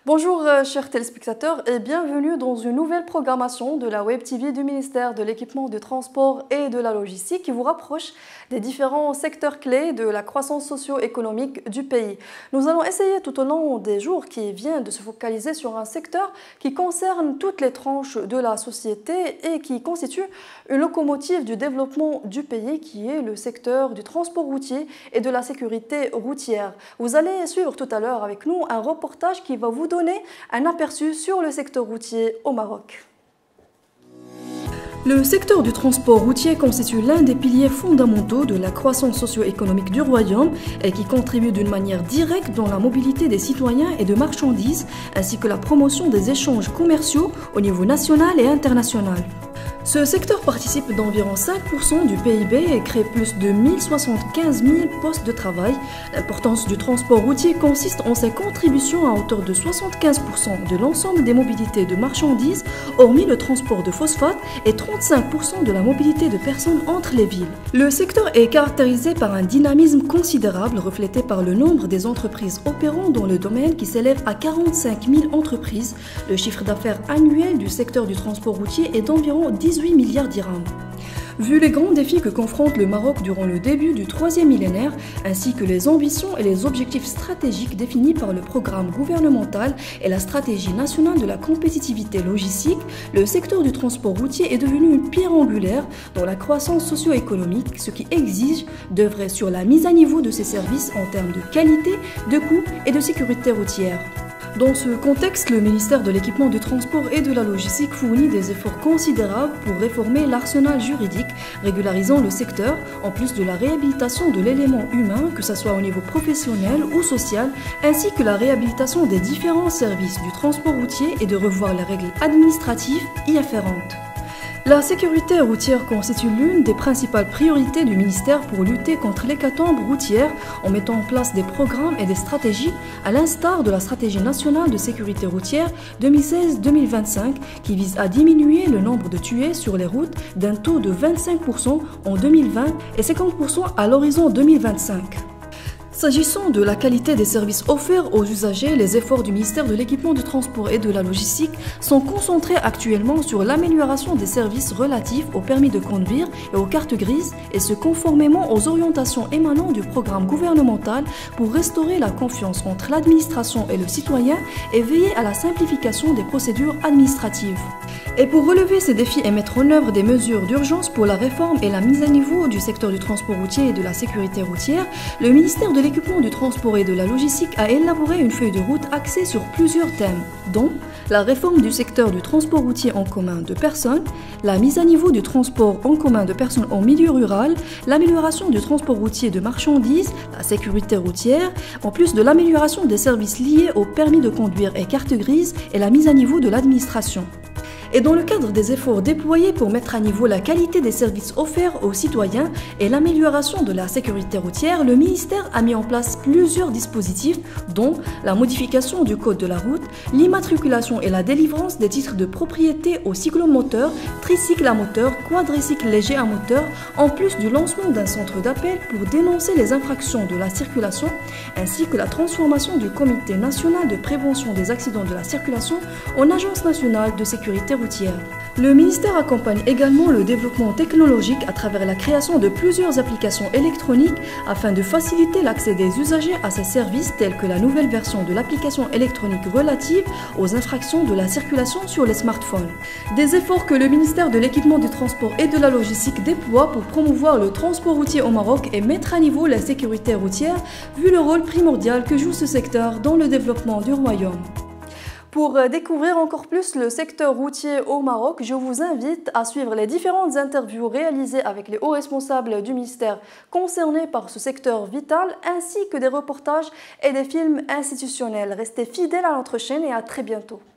Bonjour chers téléspectateurs et bienvenue dans une nouvelle programmation de la Web TV du ministère de l'Équipement, du Transport et de la Logistique qui vous rapproche des différents secteurs clés de la croissance socio-économique du pays. Nous allons essayer tout au long des jours qui viennent de se focaliser sur un secteur qui concerne toutes les tranches de la société et qui constitue une locomotive du développement du pays qui est le secteur du transport routier et de la sécurité routière. Vous allez suivre tout à l'heure avec nous un reportage qui va vous donner un aperçu sur le secteur routier au Maroc. Le secteur du transport routier constitue l'un des piliers fondamentaux de la croissance socio-économique du royaume et qui contribue d'une manière directe dans la mobilité des citoyens et de marchandises ainsi que la promotion des échanges commerciaux au niveau national et international. Ce secteur participe d'environ 5% du PIB et crée plus de 1075 000 postes de travail. L'importance du transport routier consiste en ses contributions à hauteur de 75% de l'ensemble des mobilités de marchandises, hormis le transport de phosphate, et 35% de la mobilité de personnes entre les villes. Le secteur est caractérisé par un dynamisme considérable reflété par le nombre des entreprises opérant dans le domaine qui s'élève à 45 000 entreprises. Le chiffre d'affaires annuel du secteur du transport routier est d'environ 18 milliards dirhams. Vu les grands défis que confronte le Maroc durant le début du troisième millénaire, ainsi que les ambitions et les objectifs stratégiques définis par le programme gouvernemental et la stratégie nationale de la compétitivité logistique, le secteur du transport routier est devenu une pierre angulaire dans la croissance socio-économique, ce qui exige d'œuvrer sur la mise à niveau de ces services en termes de qualité, de coût et de sécurité routière. Dans ce contexte, le ministère de l'Équipement, du Transport et de la Logistique fournit des efforts considérables pour réformer l'arsenal juridique, régularisant le secteur, en plus de la réhabilitation de l'élément humain, que ce soit au niveau professionnel ou social, ainsi que la réhabilitation des différents services du transport routier et de revoir les règles administratives y afférentes. La sécurité routière constitue l'une des principales priorités du ministère pour lutter contre l'hécatombe routière en mettant en place des programmes et des stratégies à l'instar de la stratégie nationale de sécurité routière 2016-2025 qui vise à diminuer le nombre de tués sur les routes d'un taux de 25% en 2020 et 50% à l'horizon 2025. S'agissant de la qualité des services offerts aux usagers, les efforts du ministère de l'Équipement, du Transport et de la Logistique sont concentrés actuellement sur l'amélioration des services relatifs au permis de conduire et aux cartes grises, et ce conformément aux orientations émanant du programme gouvernemental pour restaurer la confiance entre l'administration et le citoyen et veiller à la simplification des procédures administratives. Et pour relever ces défis et mettre en œuvre des mesures d'urgence pour la réforme et la mise à niveau du secteur du transport routier et de la sécurité routière, le ministère de l'Équipement, du Transport et de la Logistique a élaboré une feuille de route axée sur plusieurs thèmes, dont la réforme du secteur du transport routier en commun de personnes, la mise à niveau du transport en commun de personnes en milieu rural, l'amélioration du transport routier de marchandises, la sécurité routière, en plus de l'amélioration des services liés au permis de conduire et carte grise et la mise à niveau de l'administration. Et dans le cadre des efforts déployés pour mettre à niveau la qualité des services offerts aux citoyens et l'amélioration de la sécurité routière, le ministère a mis en place plusieurs dispositifs, dont la modification du code de la route, l'immatriculation et la délivrance des titres de propriété aux cyclomoteurs, tricycles à moteur, quadricycles légers à moteur, en plus du lancement d'un centre d'appel pour dénoncer les infractions de la circulation, ainsi que la transformation du Comité national de prévention des accidents de la circulation en Agence nationale de sécurité routière. Le ministère accompagne également le développement technologique à travers la création de plusieurs applications électroniques afin de faciliter l'accès des usagers à ces services tels que la nouvelle version de l'application électronique relative aux infractions de la circulation sur les smartphones. Des efforts que le ministère de l'Équipement, du Transport et de la Logistique déploie pour promouvoir le transport routier au Maroc et mettre à niveau la sécurité routière vu le rôle primordial que joue ce secteur dans le développement du royaume. Pour découvrir encore plus le secteur routier au Maroc, je vous invite à suivre les différentes interviews réalisées avec les hauts responsables du ministère concernés par ce secteur vital, ainsi que des reportages et des films institutionnels. Restez fidèles à notre chaîne et à très bientôt.